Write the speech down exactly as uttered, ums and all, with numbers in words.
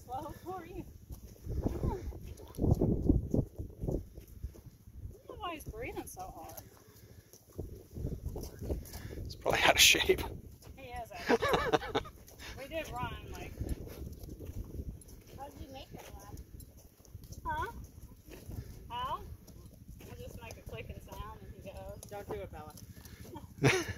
slow for you. I don't know why he's breathing so hard. It's probably out of shape. He is actually. We did run, like. How did you make it laugh? Huh? How? I just make a clicking sound and he goes. Don't do it, Bella.